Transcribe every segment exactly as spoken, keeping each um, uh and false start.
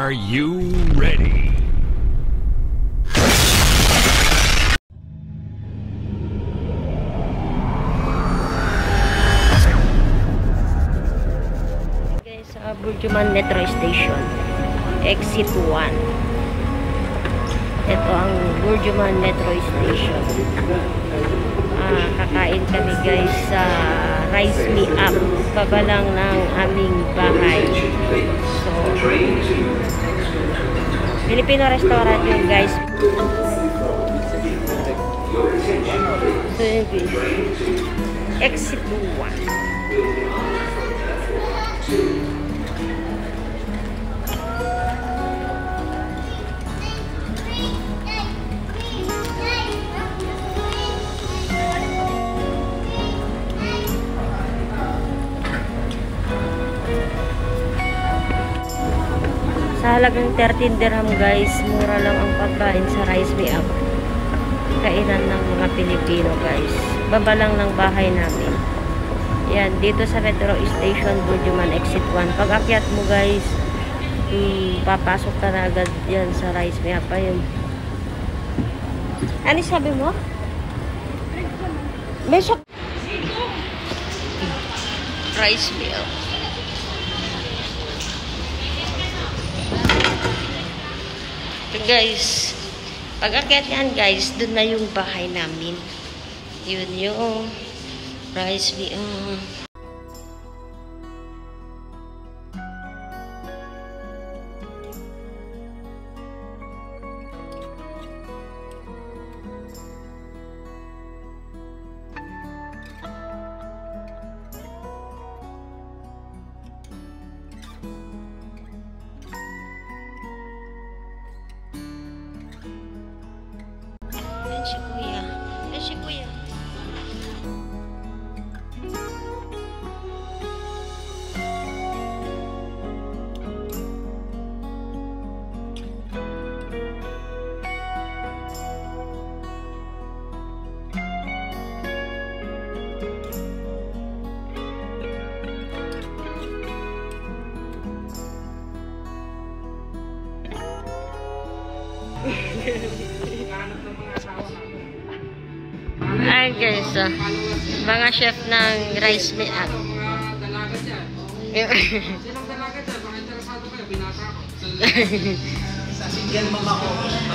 Are you ready? Guys, sa Burjuman Metro Station, Exit one. Ito ang Burjuman Metro Station. Ah, kakain kami guys sa Rice Me Up, pabalang ng aming bahay. So, Pilipino restaurant yun guys. So yun guys, Exit one. Sa halagang thirteen dirham guys, mura lang ang pagkain sa Rice Me Up. Kainan ng mga Pilipino guys. Baba lang ng bahay namin. Yan, dito sa Metro Station, Burjuman Exit one. Pag akyat mo guys, hmm, papasok ka na agad yan sa Rice Me Up. Ayun. Ano sabi mo? May shop. Rice Me Up. Guys, pag akyat yan guys, dun na yung bahay namin. Yun yung Rice Me Up. Yan si Kuya. Yan si Kuya. Ay guys, uh, mga chef ng Rice Me Up. Sinong dalaga dyan? Baka interesado kayo, binasa ako. Sa single mama ko.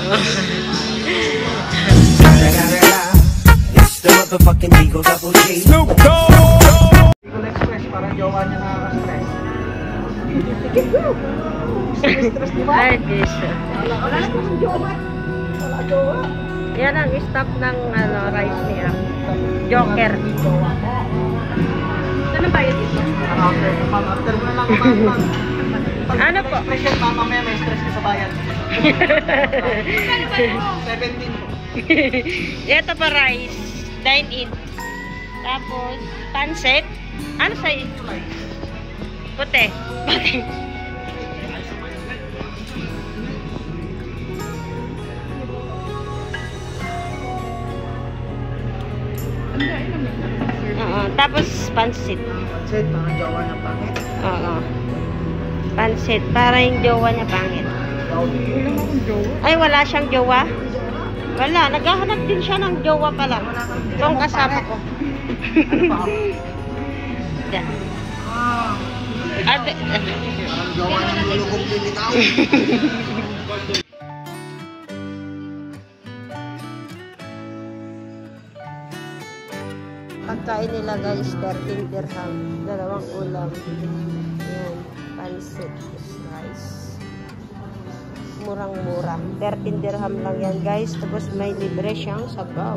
It's the motherfucking Eagle Double G. Snoop Dogg! Eagle Express, parang jowa niya nakaka-stress. Sige bro! Stress di ba? Ay guys, uh, wala namang jowa. Wala jowa. yan ang staff ng ano, Rice Me Up. Joker. Ano ba yun dito? After, ma'am, after mo na lang kumain. Ano po? Expression, ma'am, mamaya may stress ka sa bayan. seventeen po. Ito pa rice. Dine in. Tapos, pancit. Ano sa'yo? Puti. Puti. Oo, tapos pansit. Pansit, mga jowa na pangit. Oo. Pansit, para yung jowa niya pangit. Ay, wala siyang jowa? Wala, naghahanap din siya ng jowa pala. Itong kasama ko. Yan. Ah, At, ang jowa ng lulugong lilitaw. pagkain nila guys, thirteen dirham. Dalawang ulam. Yan, pansit, rice. Murang-mura. thirteen dirham lang yan guys. Tapos may libre siyang sabaw.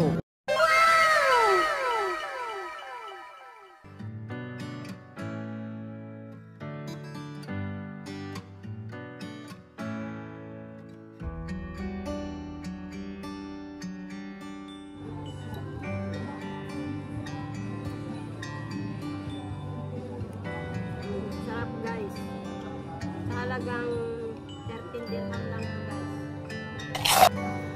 Sarap guys. Talagang thirteen dirham lang guys.